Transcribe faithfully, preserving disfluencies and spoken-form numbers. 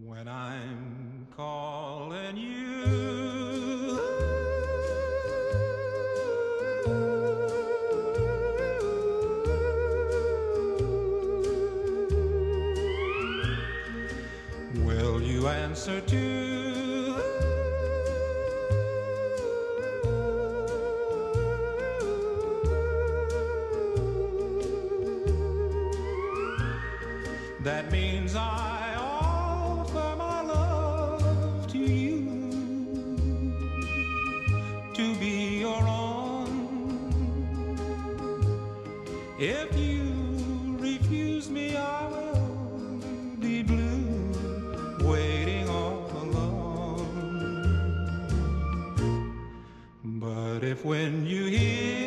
When I'm calling you, will you answer too? That means I offer my love to you, to be your own. If you refuse me, I will be blue, waiting all alone. But if when you hear